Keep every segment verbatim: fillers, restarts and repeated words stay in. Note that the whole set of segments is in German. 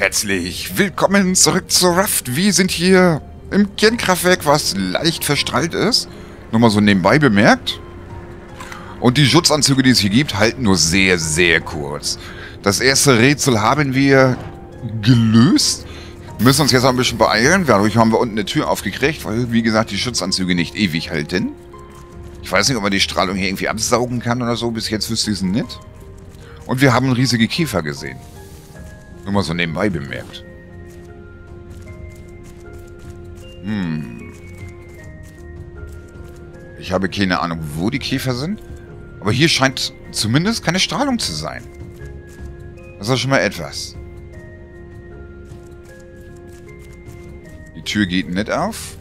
Herzlich willkommen zurück zu Raft. Wir sind hier im Kernkraftwerk, was leicht verstrahlt ist. Nur mal so nebenbei bemerkt. Und die Schutzanzüge, die es hier gibt, halten nur sehr, sehr kurz. Das erste Rätsel haben wir gelöst. Wir müssen uns jetzt auch ein bisschen beeilen. Dadurch haben wir unten eine Tür aufgekriegt, weil, wie gesagt, die Schutzanzüge nicht ewig halten. Ich weiß nicht, ob man die Strahlung hier irgendwie absaugen kann oder so. Bis jetzt wüsste ich es nicht. Und wir haben riesige Käfer gesehen. Nur mal so nebenbei bemerkt. Hm. Ich habe keine Ahnung, wo die Käfer sind. Aber hier scheint zumindest keine Strahlung zu sein. Das ist schon mal etwas. Die Tür geht nicht auf.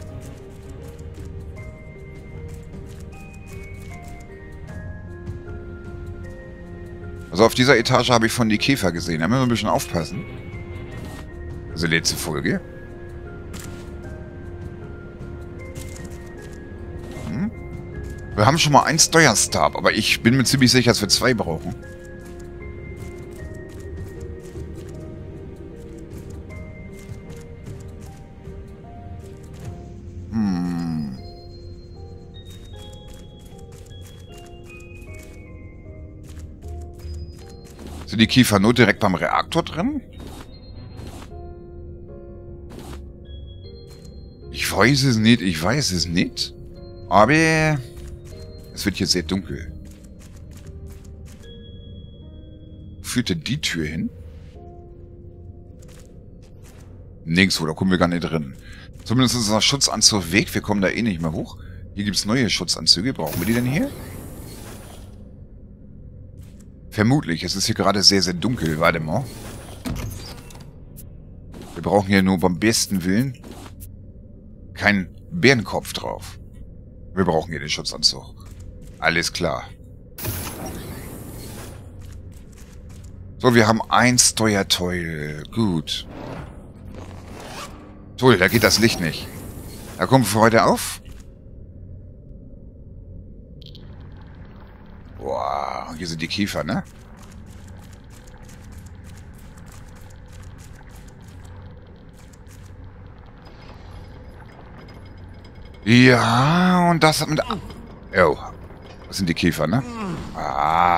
Also auf dieser Etage habe ich von die Käfer gesehen. Da müssen wir ein bisschen aufpassen. Also letzte Folge. Hm. Wir haben schon mal einen Steuerstab, aber ich bin mir ziemlich sicher, dass wir zwei brauchen. Hm. Sind die Käfer nur direkt beim Reaktor drin? Ich weiß es nicht, ich weiß es nicht. Aber es wird hier sehr dunkel. Wo führt denn die Tür hin? Nirgendwo, da kommen wir gar nicht drin. Zumindest ist unser Schutzanzug weg, wir kommen da eh nicht mehr hoch. Hier gibt es neue Schutzanzüge, brauchen wir die denn hier? Vermutlich, es ist hier gerade sehr, sehr dunkel. Warte mal. Wir brauchen hier nur beim besten Willen keinen Bärenkopf drauf. Wir brauchen hier den Schutzanzug. Alles klar. So, wir haben ein Steuerteil. Gut. Toll, da geht das Licht nicht. Da kommen wir heute auf. Boah, hier sind die Käfer, ne? Ja, und das mit... Oh, das sind die Käfer, ne? Ah.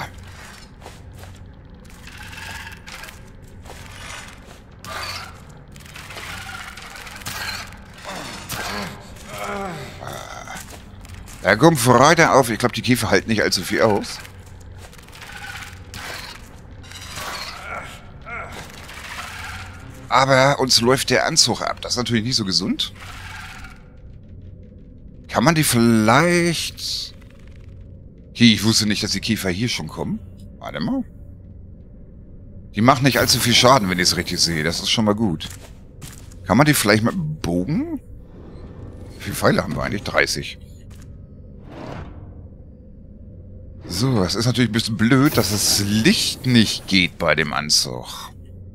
Da kommt Freude auf. Ich glaube, die Käfer halten nicht allzu viel aus. Aber uns läuft der Anzug ab. Das ist natürlich nicht so gesund. Kann man die vielleicht... Hier, ich wusste nicht, dass die Käfer hier schon kommen. Warte mal. Die machen nicht allzu viel Schaden, wenn ich es richtig sehe. Das ist schon mal gut. Kann man die vielleicht mit einem Bogen? Wie viele Pfeile haben wir eigentlich? dreißig. So, es ist natürlich ein bisschen blöd, dass das Licht nicht geht bei dem Anzug.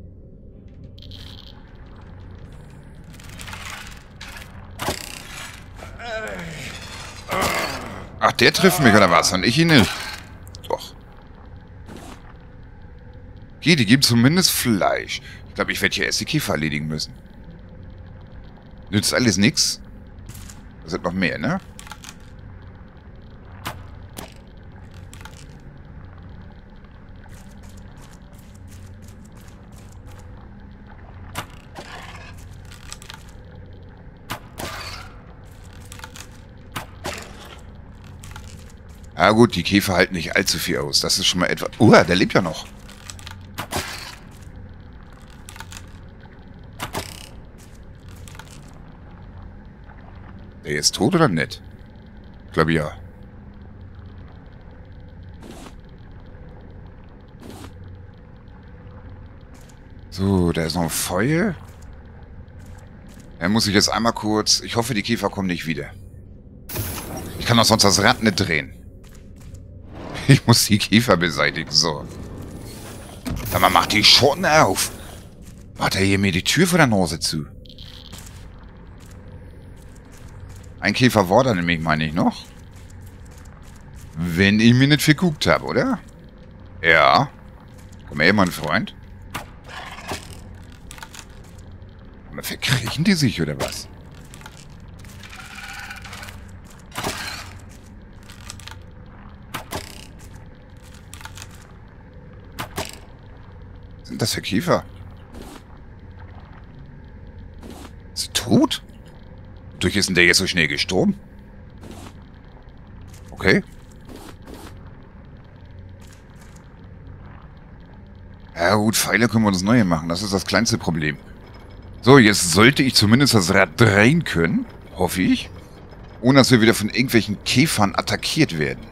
Ach, der trifft mich oder was? Und ich ihn nicht. Doch. Okay, die geben zumindest Fleisch. Ich glaube, ich werde hier erst die Käfer erledigen müssen. Nützt alles nichts. Das sind noch mehr, ne? Ja gut, die Käfer halten nicht allzu viel aus. Das ist schon mal etwas... Oh, der lebt ja noch. Der ist tot oder nicht? Ich glaube ja. So, da ist noch ein Feuer. Er muss sich jetzt einmal kurz... Ich hoffe, die Käfer kommen nicht wieder. Ich kann doch sonst das Rad nicht drehen. Ich muss die Käfer beseitigen, so. Sag mal, mach die Schotten auf. Macht er hier mir die Tür vor der Nase zu? Ein Käfer war da nämlich, meine ich, noch. Wenn ich mir nicht verguckt habe, oder? Ja. Komm her, mein Freund. Verkriechen die sich, oder was? Was sind das für Käfer? Ist sie tot? Durch ist denn der jetzt so schnell gestorben? Okay. Ja gut, Pfeile können wir uns neue machen. Das ist das kleinste Problem. So, jetzt sollte ich zumindest das Rad drehen können. Hoffe ich. Ohne dass wir wieder von irgendwelchen Käfern attackiert werden.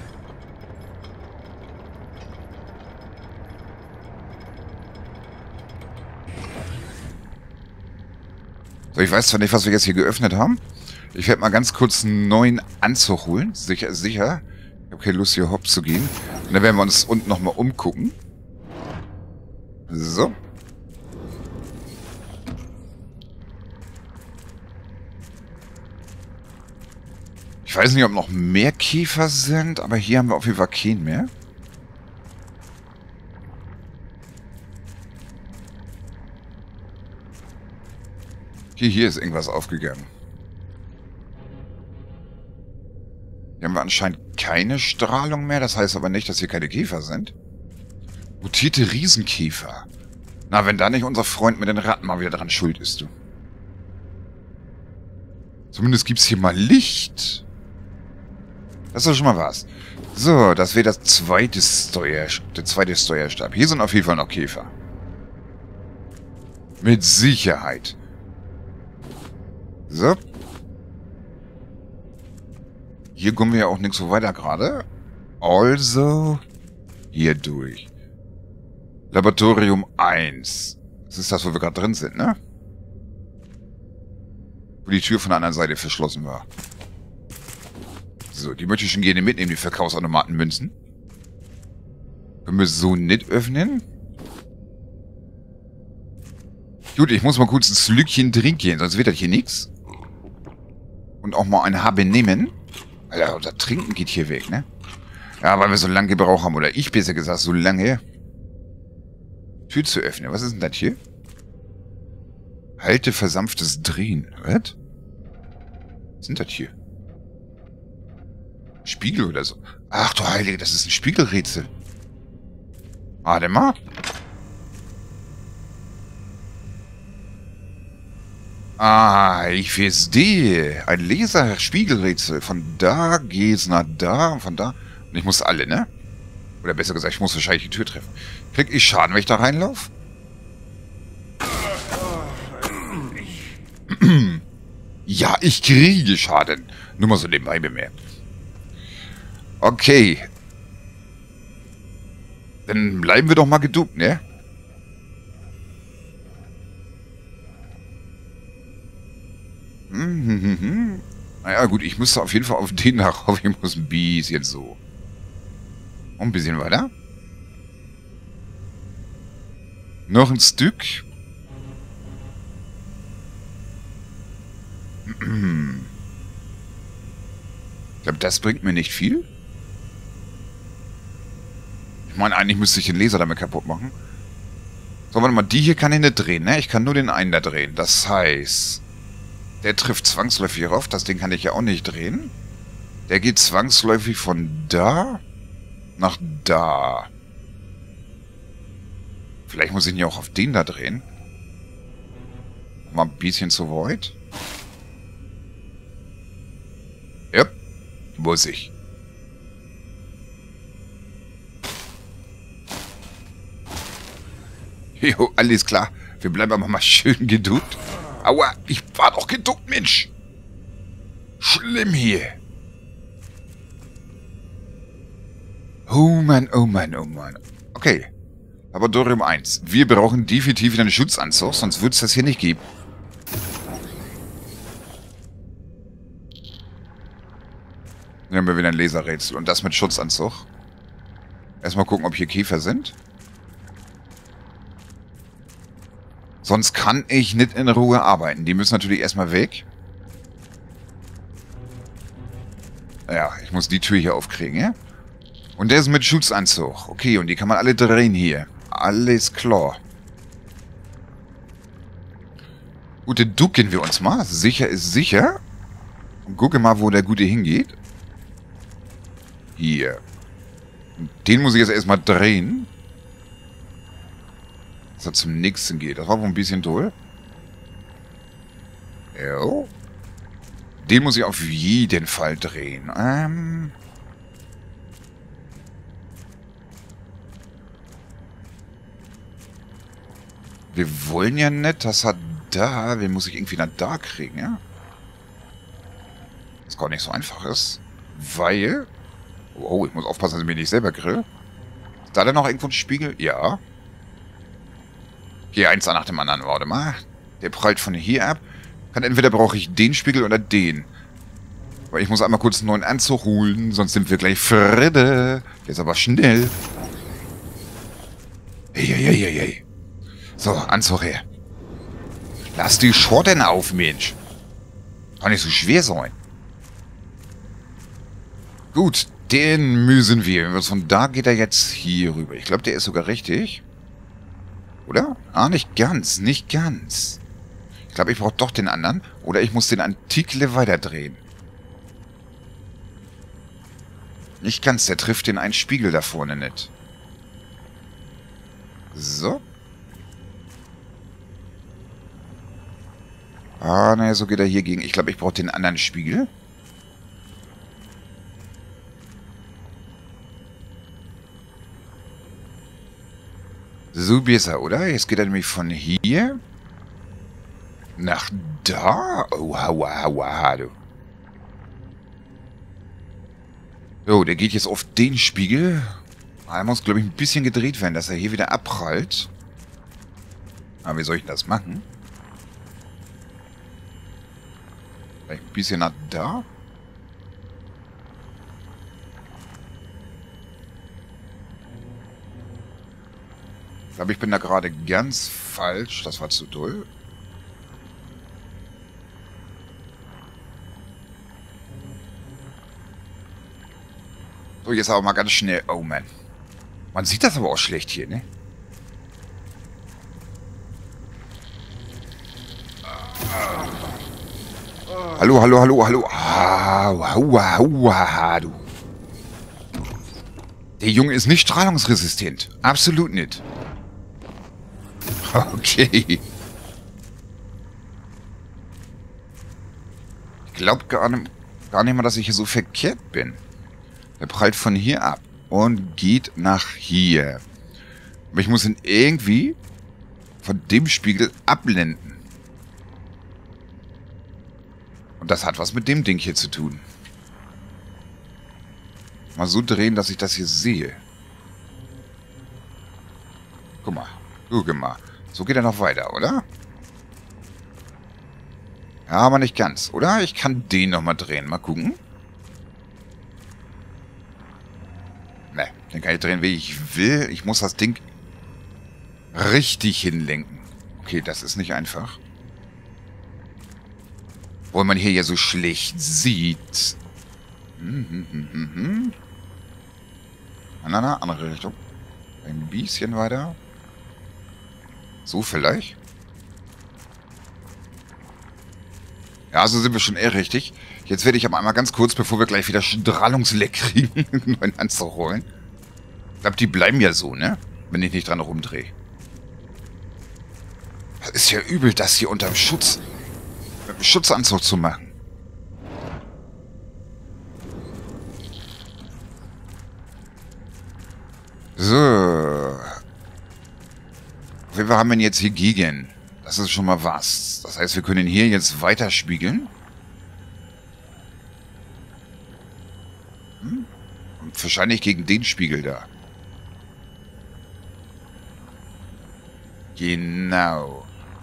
So, ich weiß zwar nicht, was wir jetzt hier geöffnet haben. Ich werde mal ganz kurz einen neuen Anzug holen. Sicher, sicher. Ich habe keine Lust, hier hopp zu gehen. Und dann werden wir uns unten nochmal umgucken. So. Ich weiß nicht, ob noch mehr Käfer sind, aber hier haben wir auf jeden Fall keinen mehr. Hier, hier ist irgendwas aufgegangen. Hier haben wir anscheinend keine Strahlung mehr. Das heißt aber nicht, dass hier keine Käfer sind. Mutierte Riesenkäfer. Na, wenn da nicht unser Freund mit den Ratten mal wieder dran schuld ist, du. Zumindest gibt es hier mal Licht. Das ist doch schon mal was. So, das wäre das zweite Steuer, der zweite Steuerstab. Hier sind auf jeden Fall noch Käfer. Mit Sicherheit. So. Hier kommen wir ja auch nirgendwo weiter gerade. Also hier durch. Laboratorium eins. Das ist das, wo wir gerade drin sind, ne? Wo die Tür von der anderen Seite verschlossen war. So, die möchte ich schon gerne mitnehmen, die Verkaufsautomatenmünzen. Können wir so nicht öffnen? Gut, ich muss mal kurz ein Schlückchen trinken, sonst wird das hier nichts. Und auch mal ein Habe nehmen. Alter, unser Trinken geht hier weg, ne? Ja, weil wir so lange Gebrauch haben. Oder ich besser gesagt, so lange. Tür zu öffnen. Was ist denn das hier? Halte versanftes Drehen. Was? Was sind das hier? Spiegel oder so. Ach du Heilige, das ist ein Spiegelrätsel. Warte mal. Ah, ich verstehe. Ein Laserspiegelrätsel. Von da geht's nach da und von da. Und ich muss alle, ne? Oder besser gesagt, ich muss wahrscheinlich die Tür treffen. Krieg ich Schaden, wenn ich da reinlaufe? Ja, ich kriege Schaden. Nur mal so nebenbei bemerkt. Okay. Dann bleiben wir doch mal geduckt, ne? Mhm. Naja, gut, ich müsste auf jeden Fall auf den darauf. Ich muss ein bisschen so. Und ein bisschen weiter. Noch ein Stück. Ich glaube, das bringt mir nicht viel. Ich meine, eigentlich müsste ich den Laser damit kaputt machen. So, warte mal, die hier kann ich nicht drehen, ne? Ich kann nur den einen da drehen. Das heißt, der trifft zwangsläufig rauf. Das Ding kann ich ja auch nicht drehen. Der geht zwangsläufig von da nach da. Vielleicht muss ich ihn ja auch auf den da drehen. Mal ein bisschen zu weit. Ja, muss ich. Jo, alles klar. Wir bleiben aber mal schön geduckt. Aua, ich war doch geduckt, Mensch. Schlimm hier. Oh Mann, oh Mann, oh Mann. Okay. Laboratorium eins. Wir brauchen definitiv wieder einen Schutzanzug, sonst wird es das hier nicht geben. Dann haben wir wieder ein Laserrätsel. Und das mit Schutzanzug. Erstmal gucken, ob hier Käfer sind. Sonst kann ich nicht in Ruhe arbeiten. Die müssen natürlich erstmal weg. Ja, ich muss die Tür hier aufkriegen, ja? Und der ist mit Schutzanzug. Okay, und die kann man alle drehen hier. Alles klar. Gut, den ducken wir uns mal. Sicher ist sicher. Und gucke mal, wo der Gute hingeht. Hier. Den muss ich jetzt erstmal drehen. Dass er zum nächsten geht. Das war wohl ein bisschen toll. Jo. Den muss ich auf jeden Fall drehen. Ähm... Wir wollen ja nicht, dass er da... Den muss ich irgendwie nach da kriegen, ja? Was gar nicht so einfach ist. Weil... Oh, ich muss aufpassen, dass ich mir nicht selber grill. Ist da denn noch irgendwo ein Spiegel? Ja. Hier, eins nach dem anderen. Warte mal. Der prallt von hier ab. Kann entweder brauche ich den Spiegel oder den. Aber ich muss einmal kurz einen neuen Anzug holen, sonst sind wir gleich Friede. Jetzt aber schnell. Hey, hey, hey, hey, hey. So, Anzug her. Lass die Schotten auf, Mensch. Kann nicht so schwer sein. Gut, den müssen wir. Von da geht er jetzt hier rüber. Ich glaube, der ist sogar richtig. Oder? Ah, nicht ganz, nicht ganz. Ich glaube, ich brauche doch den anderen. Oder ich muss den Antikle weiterdrehen. Nicht ganz, der trifft den einen Spiegel da vorne nicht. So. Ah, naja, so geht er hier gegen. Ich glaube, ich brauche den anderen Spiegel. So besser, oder? Jetzt geht er nämlich von hier nach da. Oh, haua, haua, du. So, der geht jetzt auf den Spiegel. Er muss, glaube ich, ein bisschen gedreht werden, dass er hier wieder abprallt. Aber wie soll ich denn das machen? Vielleicht ein bisschen nach da. Ich glaube, ich bin da gerade ganz falsch. Das war zu doll. So, jetzt aber mal ganz schnell. Oh, Mann. Man sieht das aber auch schlecht hier, ne? Hallo, hallo, hallo, hallo. Ah, haua, haua, du. Der Junge ist nicht strahlungsresistent. Absolut nicht. Okay. Ich glaube gar nicht, gar nicht mal, dass ich hier so verkehrt bin. Der prallt von hier ab und geht nach hier. Aber ich muss ihn irgendwie von dem Spiegel abblenden. Und das hat was mit dem Ding hier zu tun. Mal so drehen, dass ich das hier sehe. Guck mal. Guck mal. So geht er noch weiter, oder? Ja, aber nicht ganz, oder? Ich kann den nochmal drehen. Mal gucken. Ne, den kann ich drehen, wie ich will. Ich muss das Ding richtig hinlenken. Okay, das ist nicht einfach. Wo man hier ja so schlecht sieht. Hm, hm, hm, hm, hm. Na, na, na, andere Richtung. Ein bisschen weiter. So vielleicht. Ja, so sind wir schon eher richtig. Jetzt werde ich aber einmal ganz kurz, bevor wir gleich wieder Strahlungsleck kriegen, einen neuen Anzug holen. Ich glaube, die bleiben ja so, ne? Wenn ich nicht dran rumdrehe. Das ist ja übel, das hier unterm Schutz... mit dem Schutzanzug zu machen. So. Wie viel haben wir denn jetzt hier gegen? Das ist schon mal was. Das heißt, wir können hier jetzt weiter spiegeln. Hm? Und wahrscheinlich gegen den Spiegel da. Genau.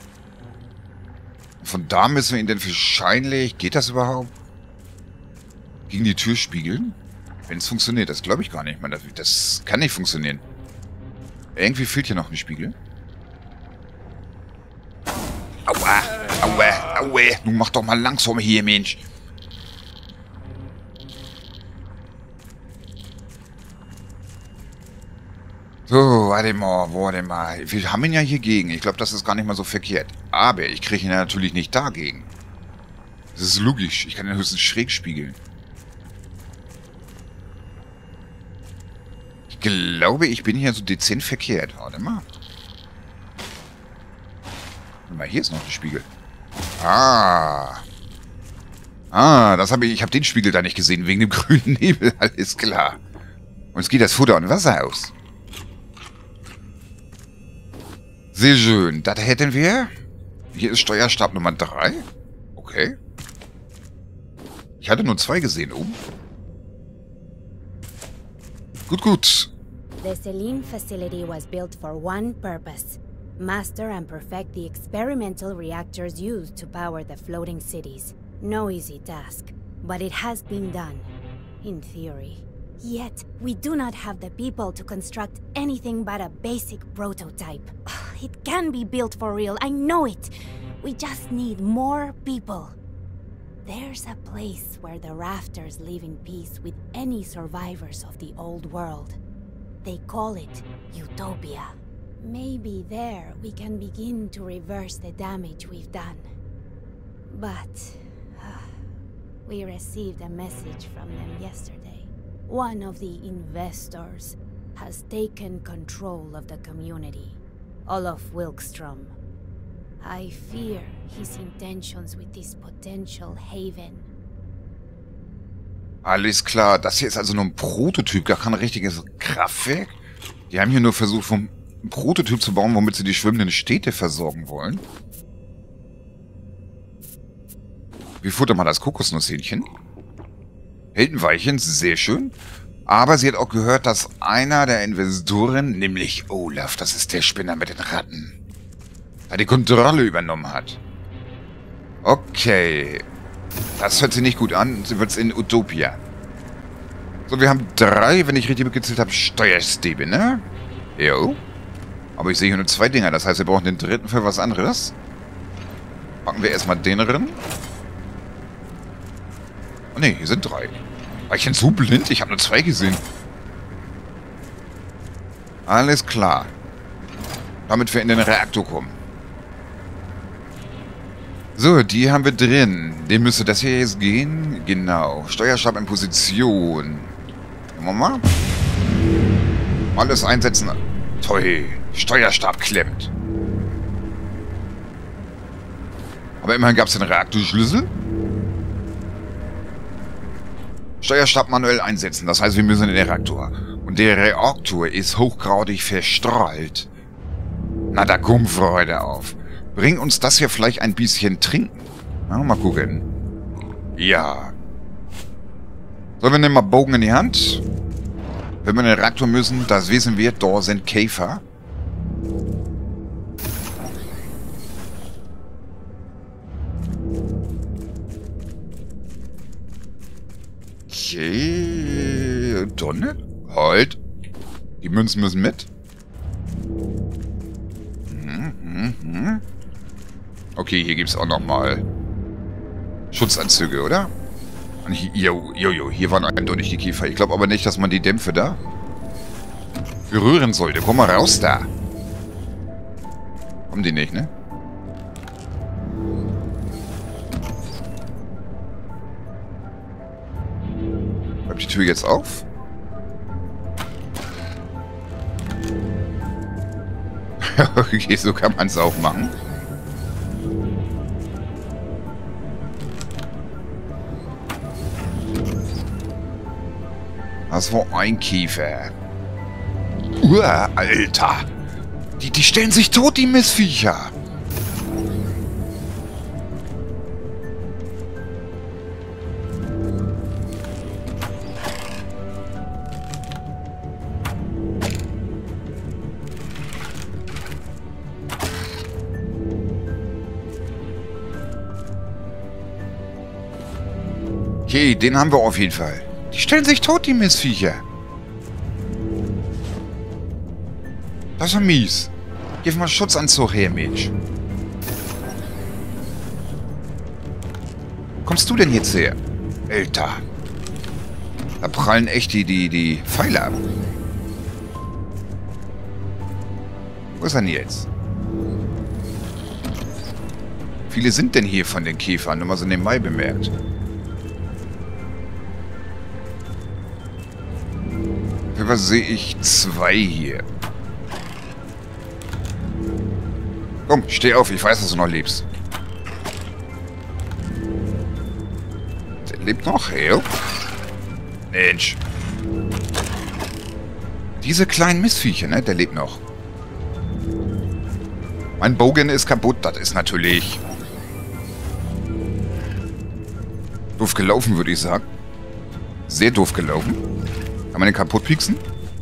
Von da müssen wir ihn dann wahrscheinlich... Geht das überhaupt? Gegen die Tür spiegeln? Wenn es funktioniert, das glaube ich gar nicht. Man, das, das kann nicht funktionieren. Irgendwie fehlt hier noch ein Spiegel. Aua, aua, aua. Nun mach doch mal langsam hier, Mensch. So, warte mal, warte mal. Wir haben ihn ja hier gegen. Ich glaube, das ist gar nicht mal so verkehrt. Aber ich kriege ihn ja natürlich nicht dagegen. Das ist logisch. Ich kann ihn höchstens schräg spiegeln. Ich glaube, ich bin hier so dezent verkehrt. Warte mal. Warte mal, hier ist noch ein Spiegel. Ah. Ah, das habe ich. Ich habe den Spiegel da nicht gesehen, wegen dem grünen Nebel. Alles klar. Und es geht das Futter und Wasser aus. Sehr schön. Das hätten wir. Hier ist Steuerstab Nummer drei. Okay. Ich hatte nur zwei gesehen oben. Gut, gut. The Selene facility was built for one purpose. Master and perfect the experimental reactors used to power the floating cities. No easy task, but it has been done. In theory. Yet, we do not have the people to construct anything but a basic prototype. It can be built for real, I know it. We just need more people. There's a place where the Rafters live in peace with any survivors of the old world. They call it Utopia. Maybe there we can begin to reverse the damage we've done. But uh, we received a message from them yesterday. One of the investors has taken control of the community. Olaf Wilkstrom. I fear his intentions with this potential haven. Alles klar. Das hier ist also nur ein Prototyp, gar kein richtiges Kraftwerk. Die haben hier nur versucht, ein Prototyp zu bauen, womit sie die schwimmenden Städte versorgen wollen. Wie futtert man das Kokosnusshähnchen? Hält ein Weilchen, sehr schön. Aber sie hat auch gehört, dass einer der Investoren, nämlich Olaf, das ist der Spinner mit den Ratten, da die Kontrolle übernommen hat. Okay. Das hört sich nicht gut an. Sie wird es in Utopia. So, wir haben drei, wenn ich richtig mitgezählt habe, Steuerstäbe, ne? Jo. Aber ich sehe hier nur zwei Dinger. Das heißt, wir brauchen den dritten für was anderes. Packen wir erstmal den rein. Oh ne, hier sind drei. War ich denn so blind? Ich habe nur zwei gesehen. Alles klar. Damit wir in den Reaktor kommen. So, die haben wir drin. Den müsste das hier jetzt gehen. Genau. Steuerstab in Position. Gucken wir mal. Alles einsetzen. Toll. Steuerstab klemmt. Aber immerhin gab es den Reaktorschlüssel. Steuerstab manuell einsetzen. Das heißt, wir müssen in den Reaktor. Und der Reaktor ist hochgradig verstrahlt. Na, da kommt Freude auf. Bring uns das hier vielleicht ein bisschen trinken. Na, mal gucken. Ja. So, wir nehmen mal Bogen in die Hand. Wenn wir in den Reaktor müssen, das wissen wir, da sind Käfer. Okay. Donne? Halt. Die Münzen müssen mit. Hm, hm, hm. Okay, hier gibt es auch nochmal Schutzanzüge, oder? Und hier, jo, jo, jo, hier waren eindeutig die Käfer. Ich glaube aber nicht, dass man die Dämpfe da berühren sollte. Komm mal raus da. Kommen die nicht, ne? Bleibt die Tür jetzt auf? Okay, so kann man es auch machen. Das war ein Käfer. Uah, Alter. Die, die stellen sich tot, die Missviecher. Okay, den haben wir auf jeden Fall. Die stellen sich tot, die Missviecher. Das ist ja mies. Gib mal Schutzanzug her, Mensch. Kommst du denn jetzt her? Alter. Da prallen echt die, die, die Pfeile ab. Wo ist er denn jetzt? Wie viele sind denn hier von den Käfern? Nur mal so nebenbei bemerkt. Was sehe ich? Zwei hier. Komm, steh auf. Ich weiß, dass du noch lebst. Der lebt noch? Ja. Mensch. Diese kleinen Missviecher, ne? Der lebt noch. Mein Bogen ist kaputt. Das ist natürlich... doof gelaufen, würde ich sagen. Sehr doof gelaufen. Kann man den kaputt pieksen?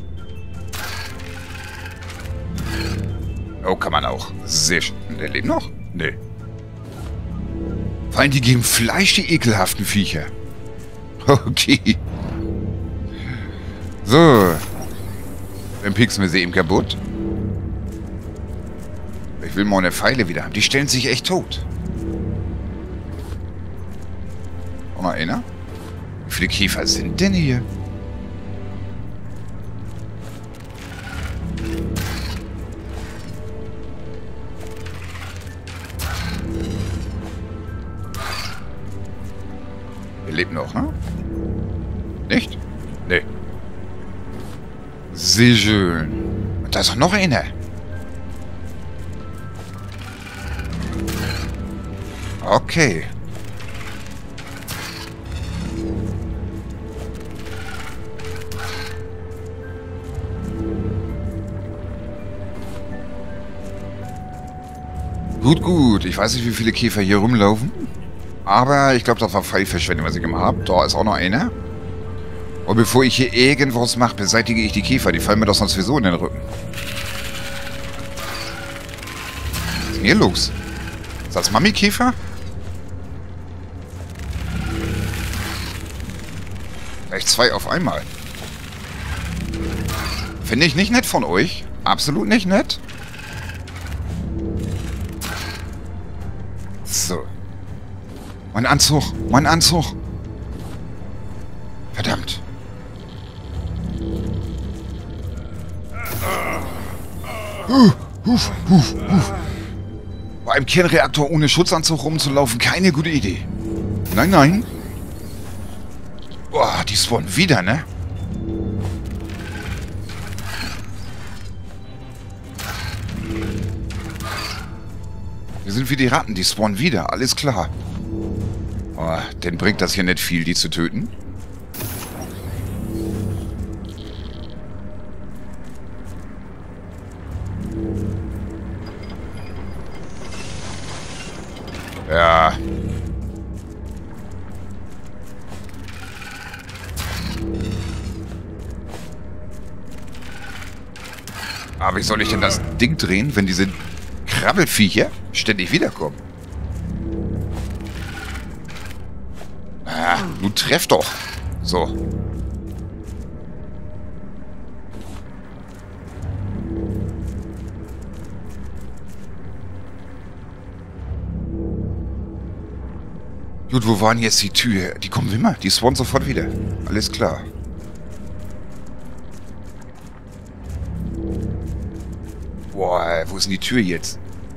Oh, kann man auch. Sehr schön. Der lebt noch? Nee. Vor allem, die geben Fleisch, die ekelhaften Viecher. Okay. So. Dann pieksen wir sie eben kaputt. Ich will mal eine Pfeile wieder haben. Die stellen sich echt tot. Auch noch einer? Wie viele Käfer sind denn hier? Er lebt noch, ne? Nicht? Nee. Sehr schön. Und da ist auch noch einer. Okay. Gut, gut. Ich weiß nicht, wie viele Käfer hier rumlaufen. Aber ich glaube, das war Pfeilverschwendung, was ich gemacht habe. Da ist auch noch einer. Und bevor ich hier irgendwas mache, beseitige ich die Käfer. Die fallen mir doch sonst sowieso in den Rücken. Was ist denn hier los? Ist das Mami-Käfer? Gleich zwei auf einmal. Finde ich nicht nett von euch. Absolut nicht nett. So. Mein Anzug. Mein Anzug. Verdammt. Huf, huf, huf, huf. Bei einem Kernreaktor ohne Schutzanzug rumzulaufen, keine gute Idee. Nein, nein. Boah, die spawnen wieder, ne? Wir sind wie die Ratten, die spawnen wieder, alles klar. Oh, denn bringt das hier nicht viel, die zu töten? Ja. Aber wie soll ich denn das Ding drehen, wenn diese Krabbelviecher ständig wiederkommen? Ah, nun treff doch. So. Gut, wo waren jetzt die Tür? Die kommen immer. Die spawnen sofort wieder. Alles klar. Boah, wo ist denn die Tür jetzt?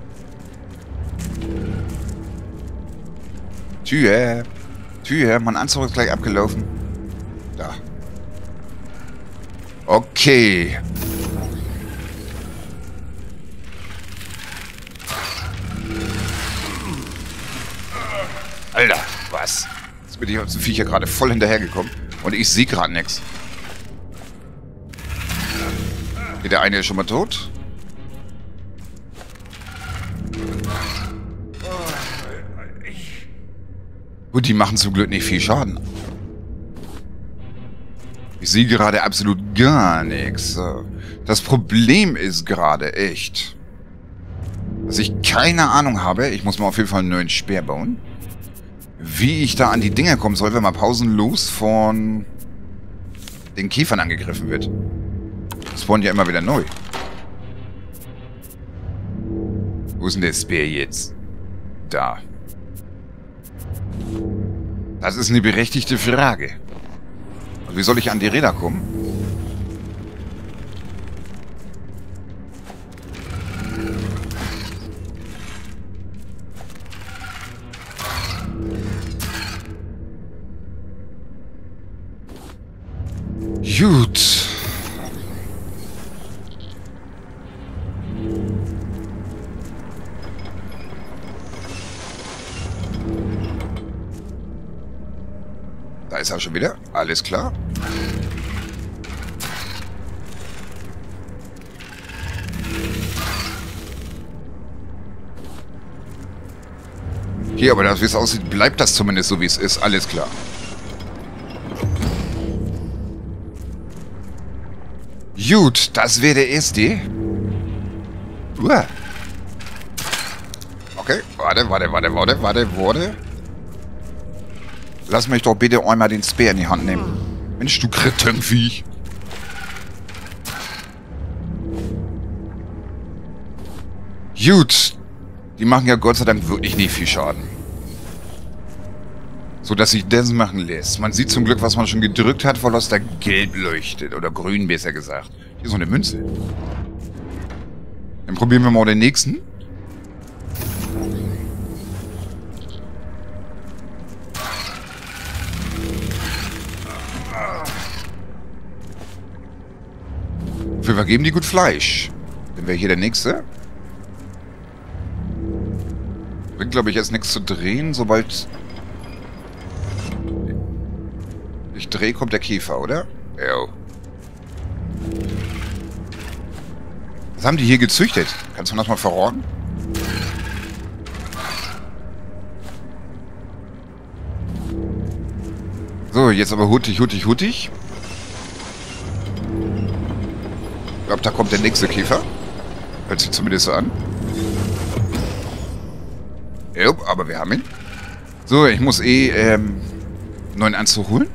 Tür. Tür. Mein Anzug ist gleich abgelaufen. Da. Okay. Alter, was? Jetzt bin ich auf den Viecher gerade voll hinterhergekommen. Und ich sehe gerade nichts. Okay, der eine ist schon mal tot. Gut, die machen zum Glück nicht viel Schaden. Ich sehe gerade absolut gar nichts. Das Problem ist gerade echt, dass ich keine Ahnung habe. Ich muss mal auf jeden Fall einen neuen Speer bauen. Wie ich da an die Dinger kommen soll, wenn man pausenlos von den Käfern angegriffen wird. Das spawnt ja immer wieder neu. Wo ist denn der Speer jetzt? Da. Das ist eine berechtigte Frage. Und wie soll ich an die Räder kommen? Gut. Da ist er schon wieder. Alles klar. Hier, aber das, wie es aussieht, bleibt das zumindest so, wie es ist. Alles klar. Gut, das wäre der erste. Uah. Okay, warte, warte, warte, warte, warte, warte. Lass mich doch bitte einmal den Speer in die Hand nehmen. Mensch, du Kretenviech. Gut. Die machen ja Gott sei Dank wirklich nicht viel Schaden. So dass sich das machen lässt. Man sieht zum Glück, was man schon gedrückt hat, weil das da gelb leuchtet. Oder grün, besser gesagt. Hier ist so eine Münze. Dann probieren wir mal den nächsten. Wir vergeben die gut Fleisch. Dann wäre hier der nächste. Bringt, glaube ich, jetzt nichts zu drehen, sobald ich drehe, kommt der Käfer, oder? Ja. Was haben die hier gezüchtet? Kannst du das mal verraten? So, jetzt aber huttig, huttig, huttig. Ich glaube, da kommt der nächste Käfer. Hört sich zumindest so an. Ja, aber wir haben ihn. So, ich muss eh ähm, einen neuen Anzug holen.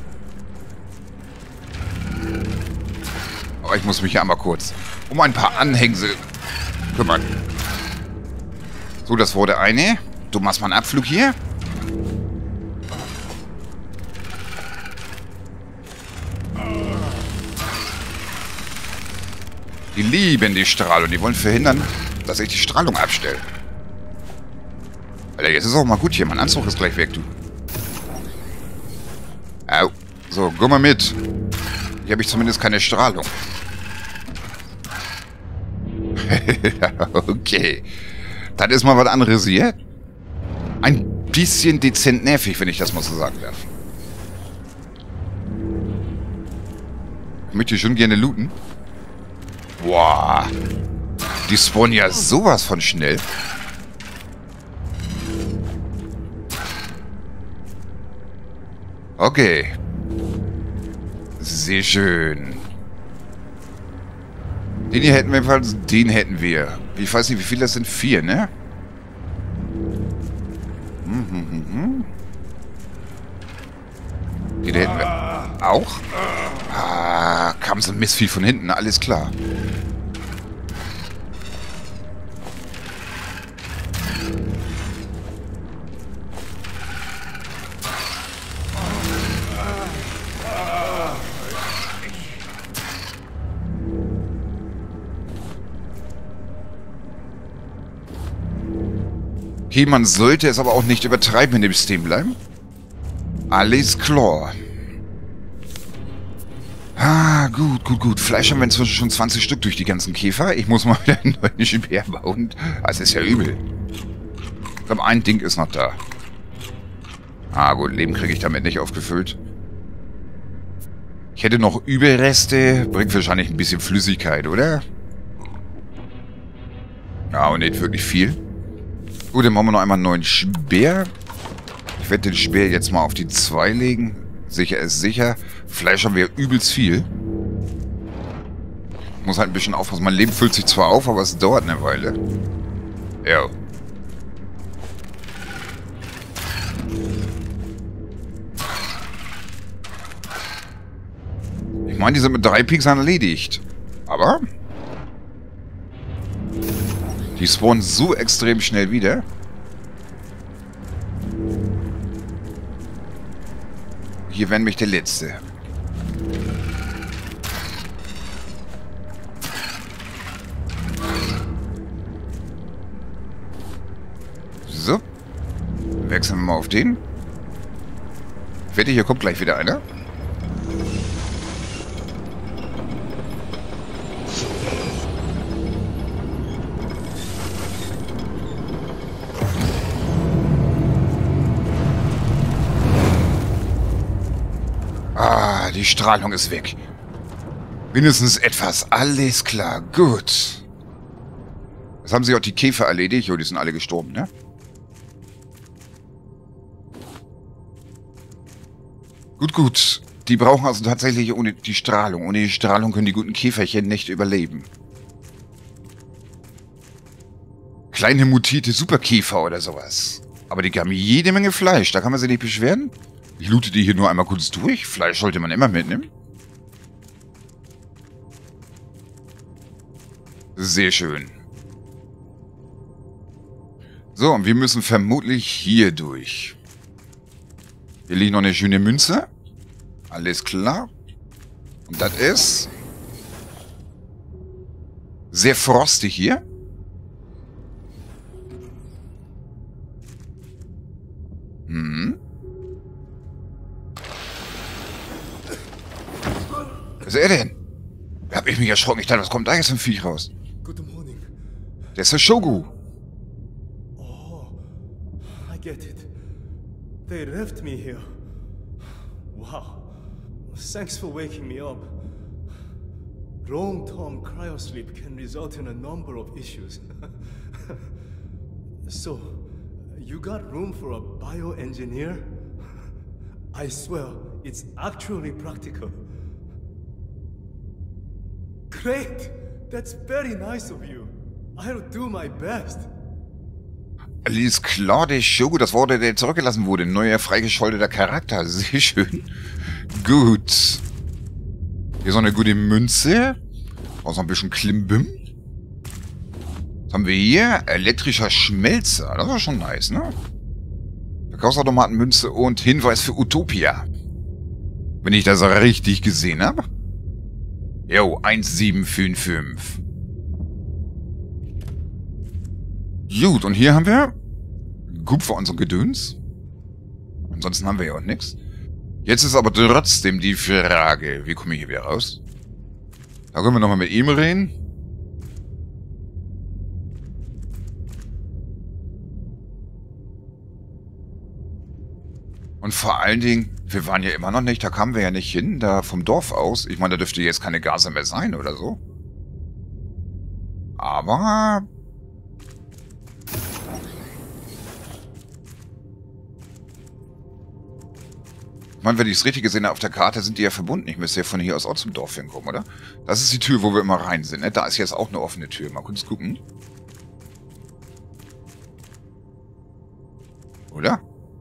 Aber ich muss mich ja einmal kurz um ein paar Anhängsel kümmern. So, das war der eine. Du machst mal einen Abflug hier. Die lieben die Strahlung. Die wollen verhindern, dass ich die Strahlung abstelle. Alter, jetzt ist auch mal gut hier. Mein Anzug ist gleich weg, du. Au. So, komm mal mit. Hier habe ich zumindest keine Strahlung. Okay. Das ist mal was anderes hier. Ein bisschen dezent nervig, wenn ich das mal so sagen darf. Ich möchte schon gerne looten. Boah. Die spawnen ja sowas von schnell. Okay. Sehr schön. Den hier hätten wir jedenfalls. Den hätten wir. Ich weiß nicht, wie viele das sind. Vier, ne? Hm, hm, hm, hm. Den hätten wir auch. Ah, kam so ein Mistvieh von hinten. Alles klar. Okay, man sollte es aber auch nicht übertreiben in dem System bleiben. Alles klar. Ah, gut, gut, gut. Fleisch haben wir inzwischen schon zwanzig Stück durch die ganzen Käfer. Ich muss mal wieder einen neuen Speer bauen. Das ist ja übel. Ich glaube, ein Ding ist noch da. Ah, gut, Leben kriege ich damit nicht aufgefüllt. Ich hätte noch Überreste. Bringt wahrscheinlich ein bisschen Flüssigkeit, oder? Ja, und nicht wirklich viel. Gut, dann machen wir noch einmal einen neuen Speer. Ich werde den Speer jetzt mal auf die zwei legen. Sicher ist sicher. Fleisch haben wir übelst viel. Ich muss halt ein bisschen aufpassen. Mein Leben füllt sich zwar auf, aber es dauert eine Weile. Ja. Ich meine, die sind mit drei Pixeln erledigt. Aber die spawnen so extrem schnell wieder. Hier wäre nämlich der letzte. So. Wechseln wir mal auf den. Wette, hier kommt gleich wieder einer. die Strahlung ist weg. Mindestens etwas. Alles klar. Gut. Jetzt haben sie auch die Käfer erledigt. Oh, die sind alle gestorben, ne? Gut, gut. Die brauchen also tatsächlich ohne die Strahlung. Ohne die Strahlung können die guten Käferchen nicht überleben. Kleine mutierte Superkäfer oder sowas. Aber die haben jede Menge Fleisch. Da kann man sich nicht beschweren. Ich loote die hier nur einmal kurz durch. Fleisch sollte man immer mitnehmen. Sehr schön. So, und wir müssen vermutlich hier durch. Hier liegt noch eine schöne Münze. Alles klar. Und das ist sehr frostig hier. Hm. Was ist er denn? Da hab ich mich erschrocken. Ich dachte, was kommt da jetzt für ein Viech raus? Der ist der Shogu. Oh, I get it. They left me here. Wow. Thanks for waking me up. Long-term cryosleep can result in a number of issues. So, you got room for a bioengineer? I swear, it's actually practical. Great! That's very nice of you. I'll do my best. Alles klar, der Shogu, das wurde, der zurückgelassen wurde. Neuer, freigescholteter Charakter. Sehr schön. Gut. Hier so eine gute Münze. Auch so ein bisschen Klimbim. Was haben wir hier? Elektrischer Schmelzer. Das war schon nice, ne? Verkaufsautomatenmünze und Hinweis für Utopia. Wenn ich das richtig gesehen habe. Jo, eins sieben fünf fünf. Gut, und hier haben wir Kupfer und so Gedöns. Ansonsten haben wir ja auch nichts. Jetzt ist aber trotzdem die Frage, wie komme ich hier wieder raus? Da können wir nochmal mit ihm reden. Und vor allen Dingen, wir waren ja immer noch nicht, da kamen wir ja nicht hin, da vom Dorf aus. Ich meine, da dürfte jetzt keine Gase mehr sein oder so. Aber... Ich meine, wenn ich es richtig gesehen habe, auf der Karte sind die ja verbunden. Ich müsste ja von hier aus auch zum Dorf hinkommen, oder? Das ist die Tür, wo wir immer rein sind, ne? Da ist jetzt auch eine offene Tür. Mal kurz gucken. Oder?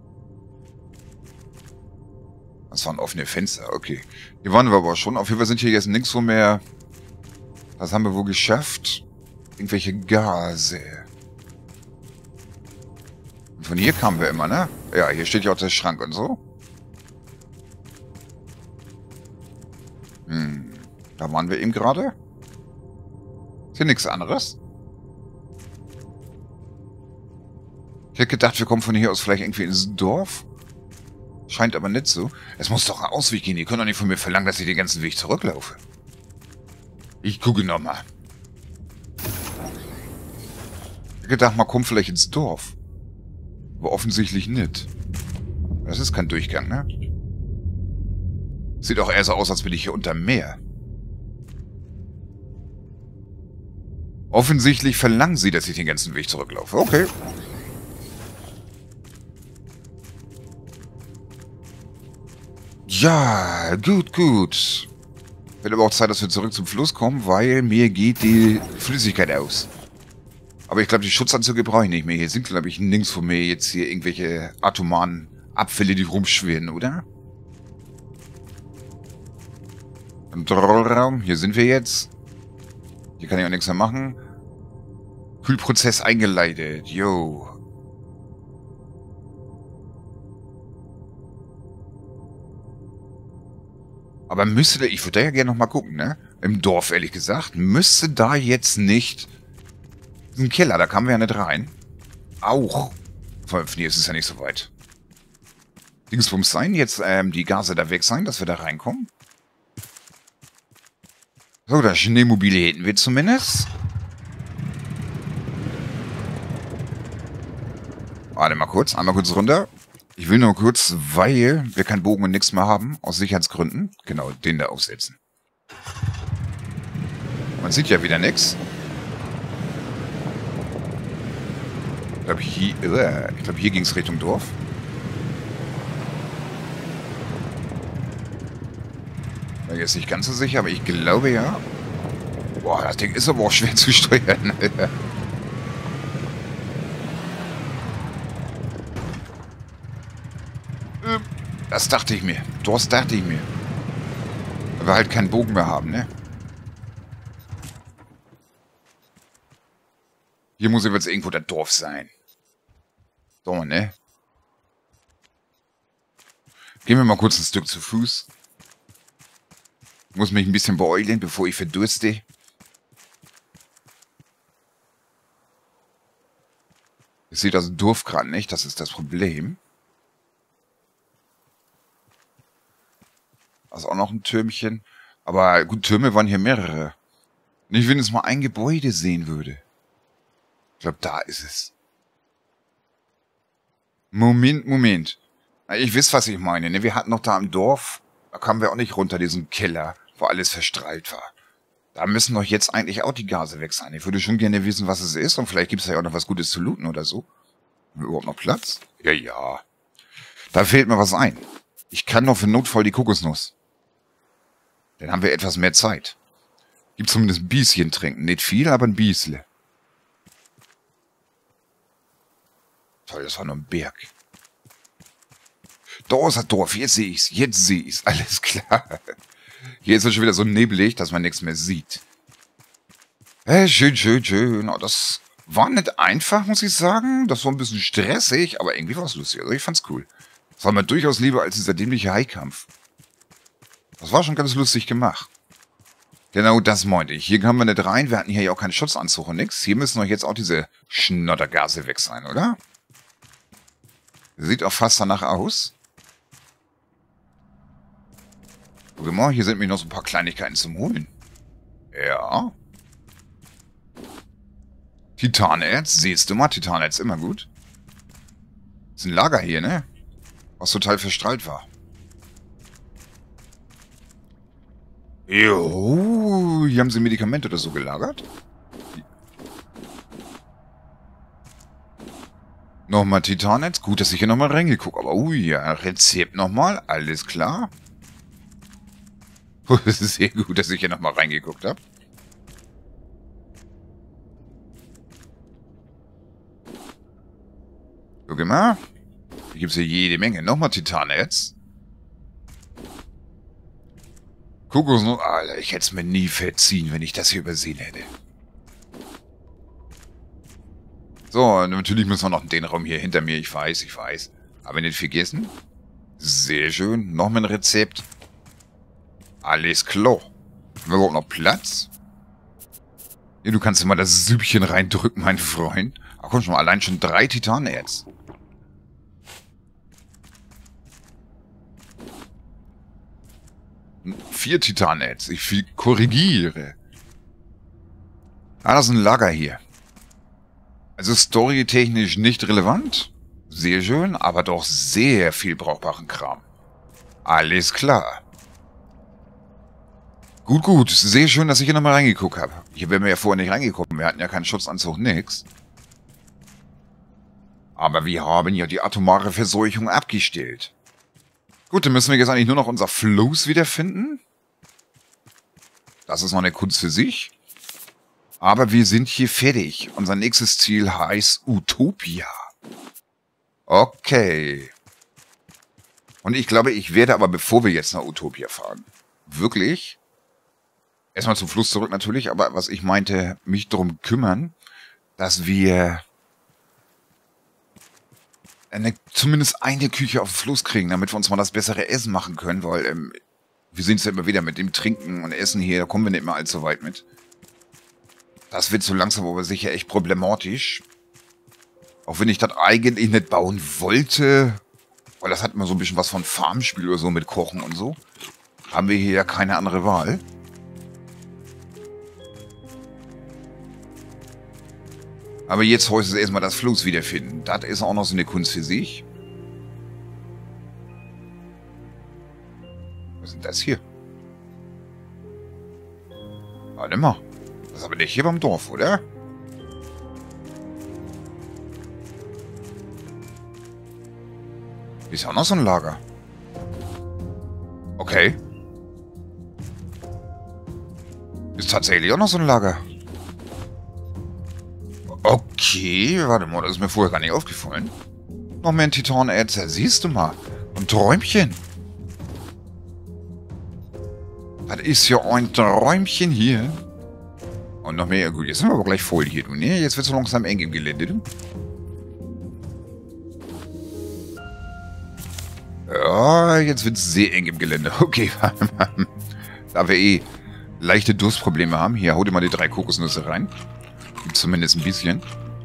Das waren offene Fenster, okay. Hier waren wir aber schon. Auf jeden Fall sind hier jetzt nirgendwo mehr... Das haben wir wohl geschafft. Irgendwelche Gase. Und von hier kamen wir immer, ne? Ja, hier steht ja auch der Schrank und so. Hm, da waren wir eben gerade. Ist hier nichts anderes? Ich hätte gedacht, wir kommen von hier aus vielleicht irgendwie ins Dorf. Scheint aber nicht so. Es muss doch einen Ausweg gehen. Ihr könnt doch nicht von mir verlangen, dass ich den ganzen Weg zurücklaufe. Ich gucke nochmal. Ich hätte gedacht, man kommt vielleicht ins Dorf. Aber offensichtlich nicht. Das ist kein Durchgang, ne? Sieht auch eher so aus, als bin ich hier unterm Meer. Offensichtlich verlangen sie, dass ich den ganzen Weg zurücklaufe. Okay. Ja, gut, gut. Wird aber auch Zeit, dass wir zurück zum Fluss kommen, weil mir geht die Flüssigkeit aus. Aber ich glaube, die Schutzanzüge brauche ich nicht mehr. Hier sind, glaube ich, nirgends von mir jetzt hier irgendwelche atomaren Abfälle, die rumschwirren, oder? Im Drollraum. Hier sind wir jetzt. Hier kann ich auch nichts mehr machen. Kühlprozess eingeleitet. Yo. Aber müsste da, ich würde da ja gerne nochmal gucken, ne? Im Dorf, ehrlich gesagt. Müsste da jetzt nicht... Ein Keller, da kamen wir ja nicht rein. Auch. Nee, es ist ja nicht so weit. Dingsbums sein, jetzt ähm, die Gase da weg sein, dass wir da reinkommen. So, das Schneemobile hätten wir zumindest. Warte mal kurz, einmal kurz runter. Ich will nur kurz, weil wir keinen Bogen und nichts mehr haben, aus Sicherheitsgründen, genau, den da aufsetzen. Man sieht ja wieder nichts. Ich glaube, hier, äh, ich glaube, hier ging es Richtung Dorf. Bin jetzt nicht ganz so sicher, aber ich glaube ja. Boah, das Ding ist aber auch schwer zu steuern. Das dachte ich mir. Das dachte ich mir. Weil wir halt keinen Bogen mehr haben, ne? Hier muss jetzt irgendwo das Dorf sein. So, ne? Gehen wir mal kurz ein Stück zu Fuß. Ich muss mich ein bisschen beeilen, bevor ich verdurste. Ich sehe das Dorf gerade nicht, das ist das Problem. Das ist auch noch ein Türmchen. Aber gut, Türme waren hier mehrere. Und ich will jetzt mal ein Gebäude sehen würde. Ich glaube, da ist es. Moment, Moment. Ich weiß, was ich meine. Ne? Wir hatten noch da im Dorf, da kamen wir auch nicht runter, diesen Keller, wo alles verstrahlt war. Da müssen doch jetzt eigentlich auch die Gase weg sein. Ich würde schon gerne wissen, was es ist. Und vielleicht gibt es ja auch noch was Gutes zu looten oder so. Haben wir überhaupt noch Platz? Ja, ja. Da fehlt mir was ein. Ich kann noch für Notfall die Kokosnuss. Dann haben wir etwas mehr Zeit. Gibt zumindest ein Bieschen trinken. Nicht viel, aber ein Biesle. Toll, das war nur ein Berg. Da ist das Dorf. Jetzt sehe ich's. Jetzt sehe ich's. Alles klar. Hier ist es schon wieder so nebelig, dass man nichts mehr sieht. Äh, schön, schön, schön. Oh, das war nicht einfach, muss ich sagen. Das war ein bisschen stressig, aber irgendwie war es lustig. Also ich fand's cool. Das war mir durchaus lieber als dieser dämliche Haikampf. Das war schon ganz lustig gemacht. Genau das meinte ich. Hier kamen wir nicht rein. Wir hatten hier ja auch keinen Schutzanzug und nix. Hier müssen doch jetzt auch diese Schnoddergase weg sein, oder? Sieht auch fast danach aus. Guck mal, hier sind mir noch so ein paar Kleinigkeiten zum Holen. Ja. Titanerz, siehst du mal, Titanerz immer gut. Das ist ein Lager hier, ne? Was total verstrahlt war. Jo, hier haben sie Medikamente oder so gelagert. Nochmal Titanerz. Gut, dass ich hier nochmal reingeguckt habe. Aber ui, ja, Rezept nochmal. Alles klar. Es ist sehr gut, dass ich hier nochmal reingeguckt habe. Guck mal. Hier gibt es hier jede Menge. Nochmal Titanerz. Kokosnuss. Alter, ich hätte es mir nie verziehen, wenn ich das hier übersehen hätte. So, natürlich müssen wir noch den Raum hier hinter mir. Ich weiß, ich weiß. Aber nicht vergessen. Sehr schön. Nochmal ein Rezept. Alles klar. Haben wir überhaupt noch Platz? Ja, du kannst immer das Süppchen reindrücken, mein Freund. Ach komm schon mal, allein schon drei Titanerz. Vier Titanerz. Ich viel korrigiere. Ah, das ist ein Lager hier. Also storytechnisch nicht relevant. Sehr schön, aber doch sehr viel brauchbaren Kram. Alles klar. Gut, gut. Sehr schön, dass ich hier nochmal reingeguckt habe. Hier wären wir ja vorher nicht reingekommen. Wir hatten ja keinen Schutzanzug, nix. Aber wir haben ja die atomare Verseuchung abgestellt. Gut, dann müssen wir jetzt eigentlich nur noch unser Floß wiederfinden. Das ist noch eine Kunst für sich. Aber wir sind hier fertig. Unser nächstes Ziel heißt Utopia. Okay. Und ich glaube, ich werde aber, bevor wir jetzt nach Utopia fahren, wirklich... Erstmal zum Fluss zurück natürlich, aber was ich meinte, mich darum kümmern, dass wir eine, zumindest eine Küche auf den Fluss kriegen, damit wir uns mal das bessere Essen machen können, weil ähm, wir sehen es ja immer wieder mit dem Trinken und Essen hier, da kommen wir nicht mehr allzu weit mit. Das wird so langsam aber sicher echt problematisch. Auch wenn ich das eigentlich nicht bauen wollte, weil das hat immer so ein bisschen was von Farmspiel oder so mit Kochen und so, haben wir hier ja keine andere Wahl. Aber jetzt heißt es erstmal das Floß wiederfinden. Das ist auch noch so eine Kunst für sich. Was ist denn das hier? Warte mal. Das ist aber nicht hier beim Dorf, oder? Hier ist auch noch so ein Lager. Okay. Ist tatsächlich auch noch so ein Lager. Okay, warte mal, das ist mir vorher gar nicht aufgefallen. Noch mehr ein Titan-Erz, siehst du mal. Ein Träumchen. Das ist ja ein Träumchen hier. Und noch mehr, gut, jetzt sind wir aber gleich voll hier, du, ne? Jetzt wird es langsam eng im Gelände, du. Ja, jetzt wird es sehr eng im Gelände. Okay, da wir eh leichte Durstprobleme haben. Hier, hau dir mal die drei Kokosnüsse rein. Gibt zumindest ein bisschen.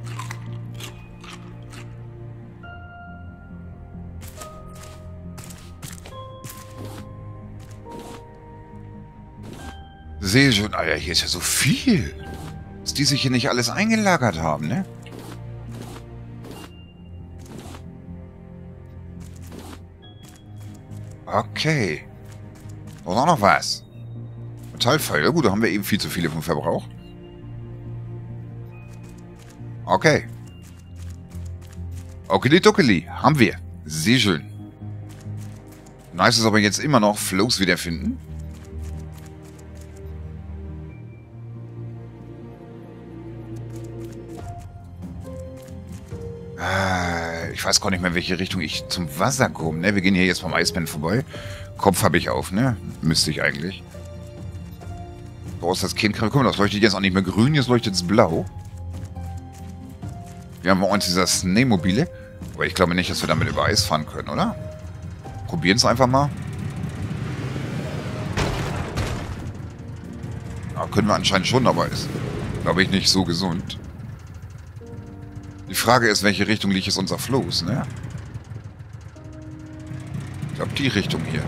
Sehe schon, Alter, hier ist ja so viel. Dass die sich hier nicht alles eingelagert haben, ne? Okay. Da ist auch noch was. Metallpfeil. Ja gut, da haben wir eben viel zu viele vom Verbrauch. Okay. Okeli-dokeli. Haben wir. Sehr schön. Nice ist aber jetzt immer noch Flows wiederfinden. Ich weiß gar nicht mehr, in welche Richtung ich zum Wasser komme, ne? Wir gehen hier jetzt vom Eisbären vorbei. Kopf habe ich auf, ne? Müsste ich eigentlich. Wo ist das Kind? Guck mal, das leuchtet jetzt auch nicht mehr grün, jetzt leuchtet es blau. Wir haben bei uns dieser Schneemobile. Aber ich glaube nicht, dass wir damit über Eis fahren können, oder? Probieren es einfach mal. Ja, können wir anscheinend schon, aber ist, glaube ich, nicht so gesund. Die Frage ist, welche Richtung liegt jetzt unser Floß, ne? Ich glaube, die Richtung hier.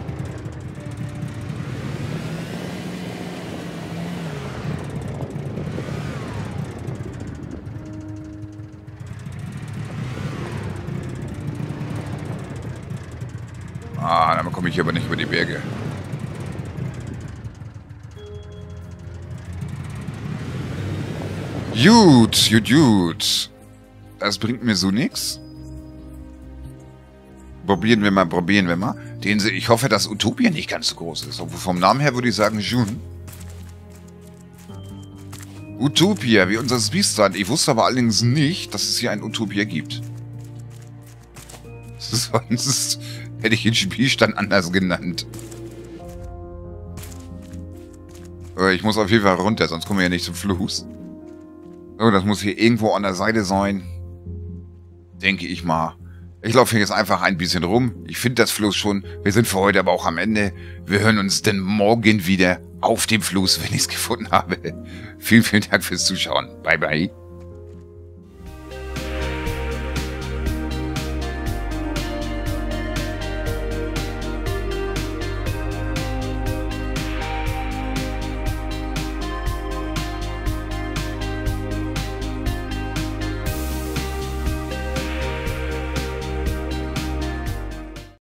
Ah, dann komme ich hier aber nicht über die Berge. Gut, gut, gut. Das bringt mir so nichts. Probieren wir mal, probieren wir mal. Den, ich hoffe, dass Utopia nicht ganz so groß ist. Obwohl vom Namen her würde ich sagen June. Utopia, wie unser Speedstand. Ich wusste aber allerdings nicht, dass es hier ein Utopia gibt. Sonst hätte ich den Spielstand anders genannt. Aber ich muss auf jeden Fall runter, sonst kommen wir ja nicht zum Fluss. So, das muss hier irgendwo an der Seite sein. Denke ich mal. Ich laufe hier jetzt einfach ein bisschen rum. Ich finde das Fluss schon. Wir sind für heute aber auch am Ende. Wir hören uns dann morgen wieder auf dem Fluss, wenn ich es gefunden habe. Vielen, vielen Dank fürs Zuschauen. Bye, bye.